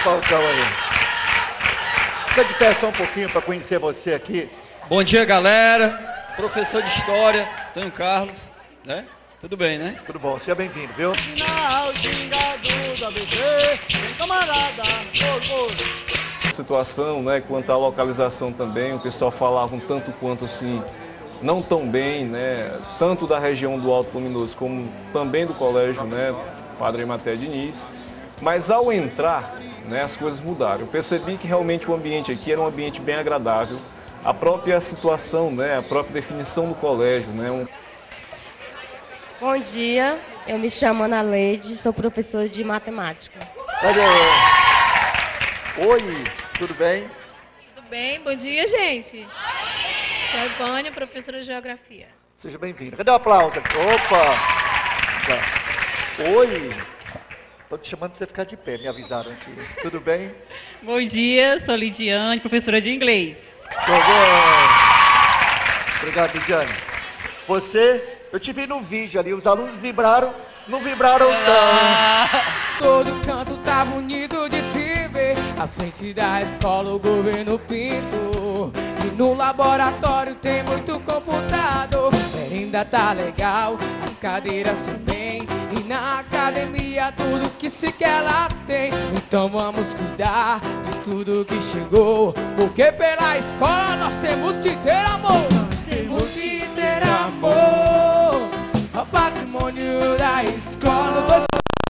Falcão aí. Fica de pé só um pouquinho para conhecer você aqui. Bom dia, galera. Professor de História, Antônio Carlos, né? Tudo bem, né? Tudo bom, seja bem-vindo, viu? Situação, né, quanto à localização também, o pessoal falava um tanto quanto assim, não tão bem, né, tanto da região do Alto Luminoso como também do colégio, né, Padre Maté Diniz, mas ao entrar, né, as coisas mudaram. Eu percebi que realmente o ambiente aqui era um ambiente bem agradável, a própria situação, né, a própria definição do colégio, né. Bom dia, eu me chamo Ana Leide, sou professora de matemática. Cadê? Oi, tudo bem? Tudo bem? Bom dia, gente. Sou a Ivânia, professora de Geografia. Seja bem-vindo. Cadê o aplauso? Opa! Oi! Estou te chamando para você ficar de pé, me avisaram aqui. Tudo bem? Bom dia, sou Lidiane, professora de inglês. Tudo bem. Obrigado, Lidiane. Você, eu te vi no vídeo ali, os alunos vibraram, não vibraram tanto. Todo canto tá bonito de se ver. À frente da escola o governo pinto. E no laboratório tem muito computador. Merenda tá legal, as cadeiras são bem. E na academia tudo que se quer lá tem. Então vamos cuidar de tudo que chegou. Porque pela escola nós temos que ter amor. Nós temos que ter amor. O patrimônio da escola.